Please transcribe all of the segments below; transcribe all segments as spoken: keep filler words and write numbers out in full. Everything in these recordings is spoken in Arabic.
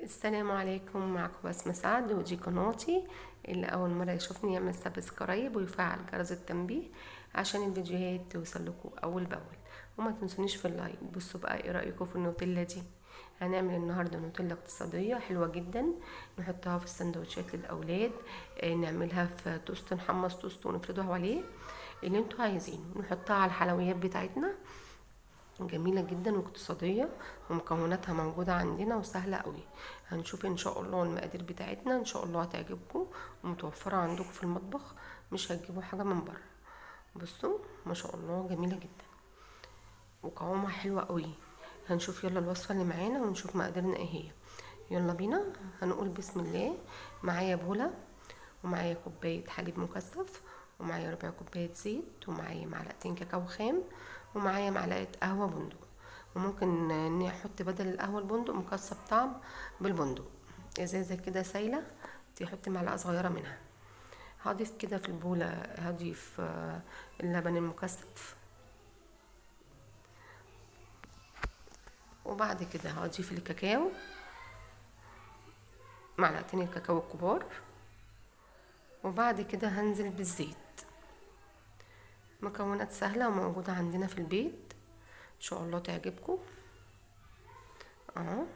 السلام عليكم، معكم بسمة سعد ودي قناتي. اللي اول مره يشوفني يعمل سبسكرايب ويفعل جرس التنبيه عشان الفيديوهات توصلكوا اول باول، وما تنسونيش في اللايك. بصوا بقى ايه رايكم في النوتيلا دي؟ هنعمل النهارده نوتيلا اقتصاديه حلوه جدا، نحطها في السندوتشات للاولاد، آه نعملها في توست، نحمص توست ونفرده عليه اللي انتوا عايزينه، نحطها على الحلويات بتاعتنا. جميلة جدا واقتصادية ومكوناتها موجودة عندنا وسهلة قوي. هنشوف ان شاء الله المقادير بتاعتنا، ان شاء الله هتعجبكم ومتوفرة عندكم في المطبخ، مش هتجيبوا حاجة من بره. بصوا ما شاء الله جميلة جدا وقوامها حلوة قوي. هنشوف يلا الوصفة اللي معانا ونشوف مقاديرنا ايه هي. يلا بينا. هنقول بسم الله. معايا بولة، ومعايا كوباية حليب مكثف، ومعايا ربع كوباية زيت، ومعايا معلقتين كاكاو خام، ومعايا معلقة قهوة بندق، وممكن اني احط بدل القهوة البندق مكسب طعم بالبندق. ازازة كده سايلة تحط معلقة صغيرة منها. هضيف كده في البولة، هضيف اللبن المكثف، وبعد كده هضيف الكاكاو، معلقتين الكاكاو الكبار، وبعد كده هنزل بالزيت. مكونات سهلة وموجودة عندنا في البيت، ان شاء الله تعجبكم. اهو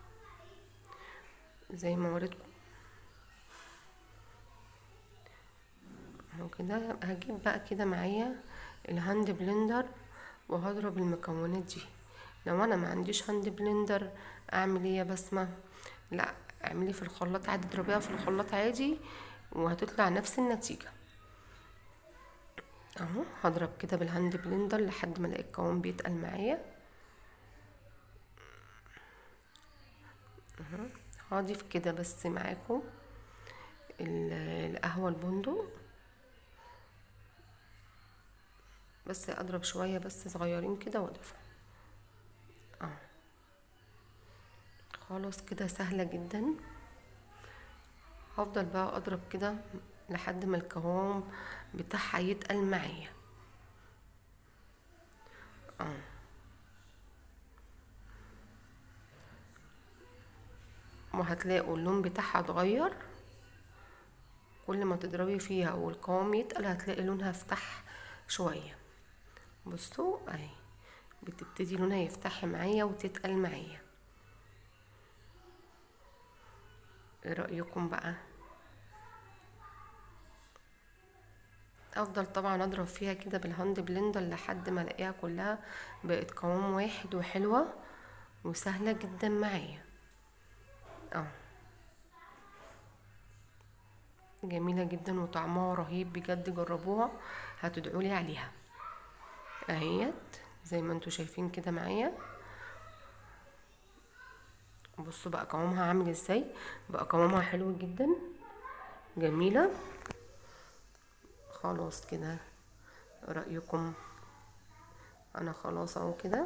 زي ما وريتكم اهو كده. هجيب بقى كده معايا الهاند بلندر وهضرب المكونات دي. لو انا ما عنديش هاند بلندر اعمل ايه يا بسمة؟ لا، اعملي في الخلاط عادي، اضربيها في الخلاط عادي وهتطلع نفس النتيجة. اهو هضرب كده بالهاند بلندر لحد ما الاقي القوام بيتقل معايا. اهو هضيف كده بس معاكم القهوة البندق، بس اضرب شوية بس صغيرين كده واضيفهم. اه خلاص كده سهلة جدا. هفضل بقى اضرب كده لحد ما القوام بتاعها يتقل معايا. اه وهتلاقوا اللون بتاعها اتغير كل ما تضربي فيها والقوام يتقل، هتلاقي لونها فتح شوية. بصوا اهي بتبتدي لونها يفتح معايا وتتقل معايا. ايه رأيكم بقى؟ افضل طبعا اضرب فيها كده بالهاند بلندر لحد ما الاقيها كلها بقت قوام واحد وحلوة وسهلة جدا معايا. اه جميلة جدا وطعمها رهيب بجد، جربوها هتدعولي عليها. اهيت زي ما انتوا شايفين كده معايا. بصوا بقى قوامها عامل ازاي، بقى قوامها حلو جدا جميلة. خلاص كده رأيكم؟ انا خلاص اهو كده.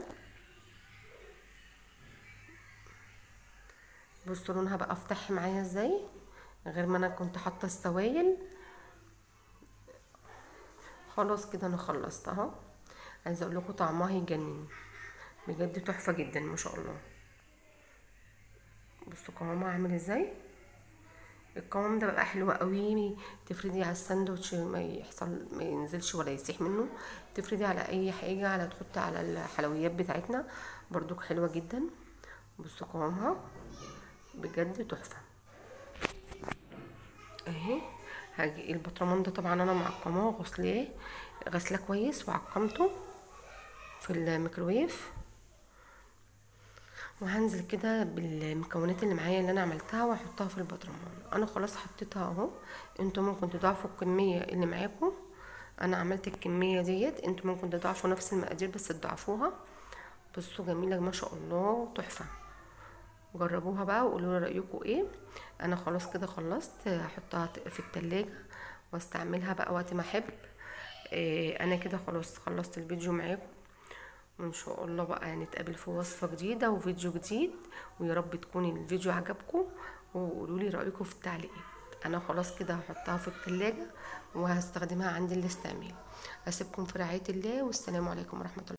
بصوا لونها بقى فتح معايا ازاي، غير ما انا كنت حاطه السوائل. خلاص كده انا خلصت اهو. عايزه اقول لكم طعمها يجنن بجد، تحفه جدا ما شاء الله. بصوا قوامها عامل ازاي. القوام ده بقى حلو قوي، تفردي على الساندوتش ما يحصل ما ينزلش ولا يسيح منه، تفردي على اي حاجه، على تحطي على الحلويات بتاعتنا برضو حلوه جدا. بصوا قوامها بجد تحفه اهي. هاجي البطرمان ده طبعا انا معقماه وغسلاه غسله كويس وعقمته في الميكروويف، وهنزل كده بالمكونات اللي معايا اللي انا عملتها واحطها في البطرمان. انا خلاص حطيتها اهو. انتوا ممكن تضاعفوا الكميه اللي معاكم، انا عملت الكميه ديت، انتوا ممكن تضاعفوا نفس المقادير بس تضاعفوها. بصوا جميله ما شاء الله تحفه. جربوها بقى وقولوا لي رايكم ايه. انا خلاص كده خلصت، هحطها في التلاجة واستعملها بقى وقت ما احب. إيه انا كده خلاص خلصت الفيديو معاكم، وان شاء الله بقى نتقابل في وصفة جديدة وفيديو جديد، ويا رب تكون الفيديو عجبكم وقولوا لي رايكم في التعليقات. انا خلاص كده هحطها في التلاجة وهستخدمها عند الاستعمال. اسيبكم في رعاية الله، والسلام عليكم ورحمة الله.